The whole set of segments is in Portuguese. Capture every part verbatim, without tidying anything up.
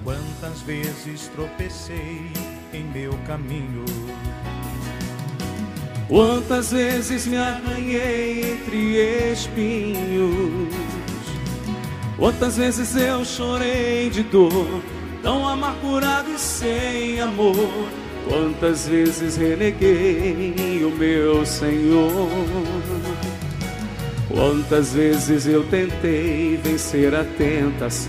Quantas vezes tropecei em meu caminho, quantas vezes me arranhei entre espinhos, quantas vezes eu chorei de dor, tão amargurado e sem amor, quantas vezes reneguei o meu Senhor, quantas vezes eu tentei vencer a tentação,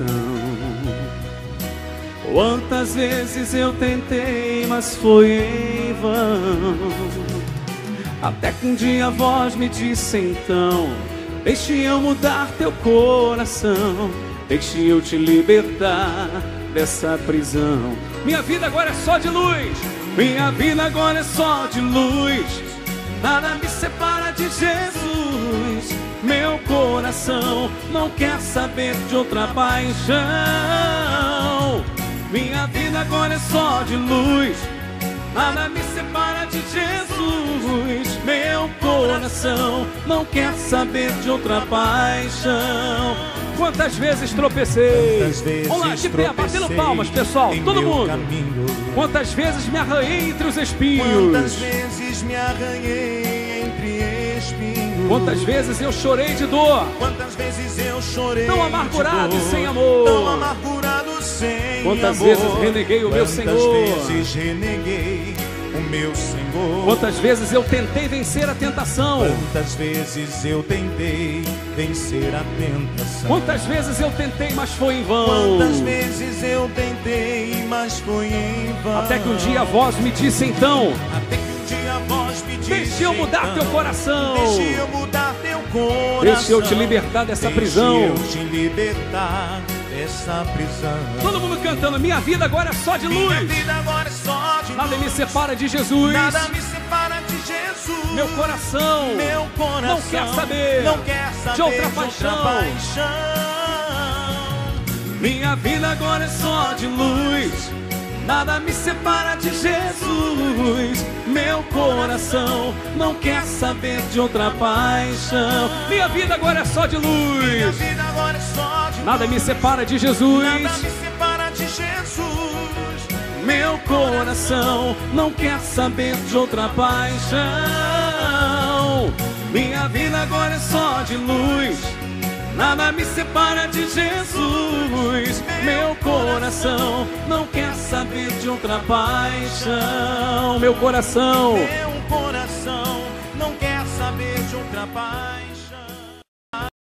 quantas vezes eu tentei, mas foi em vão. Até que um dia a voz me disse então: deixe eu mudar teu coração, deixe eu te libertar dessa prisão. Minha vida agora é só de luz, minha vida agora é só de luz. Nada me separa de Jesus. Meu coração não quer saber de outra paixão. Minha vida agora é só de luz, nada me separa de Jesus. Meu coração não quer saber de outra paixão. Quantas vezes tropecei? Quantas vezes Vamos lá, de pé, batendo palmas, pessoal, todo mundo. Caminho. Quantas vezes me arranhei entre os espinhos? Quantas vezes me arranhei entre espinhos? Quantas vezes eu chorei de dor? Quantas vezes eu chorei tão amargurado de dor, e sem amor? Tão amargurado sem Quantas amor? vezes reneguei o meu Senhor? Quantas vezes reneguei o meu Senhor? Quantas vezes eu tentei vencer a tentação? Quantas vezes eu tentei vencer a tentação? Quantas vezes eu tentei, mas foi em vão? Quantas vezes eu tentei, mas foi em vão? Até que um dia a voz me disse então: Até que um dia a voz me disse: deixe eu mudar então, teu coração, deixe eu mudar teu coração, deixe eu te libertar dessa deixe prisão. eu te libertar dessa prisão. Todo mundo cantando: minha vida agora é só de luz. Minha vida agora é só de Nada luz. me separa de Jesus. Nada me separa de Jesus. Meu coração, Meu coração não quer saber, não quer saber de outra de paixão. outra paixão. Minha vida agora é só de luz, nada me separa de Jesus. Meu coração não quer saber de outra paixão. Minha vida agora é só de luz. Minha vida agora é só de nada luz. me separa de Jesus. Nada me separa de Jesus. Meu coração não quer saber de outra paixão. Minha vida agora é só de luz, nada me separa de Jesus. Meu coração não quer saber de outra paixão. Meu coração, Meu coração não quer saber de outra paixão.